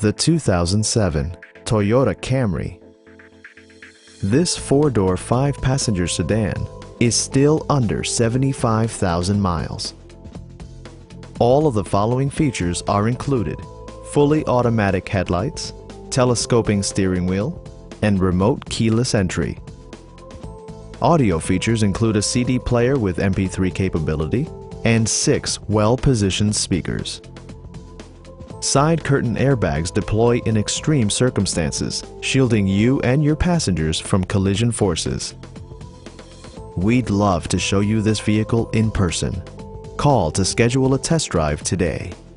The 2007 Toyota Camry. This four-door, five-passenger sedan is still under 75,000 miles. All of the following features are included: fully automatic headlights, telescoping steering wheel, and remote keyless entry. Audio features include a CD player with MP3 capability and 6 well-positioned speakers. Side curtain airbags deploy in extreme circumstances, shielding you and your passengers from collision forces. We'd love to show you this vehicle in person. Call to schedule a test drive today.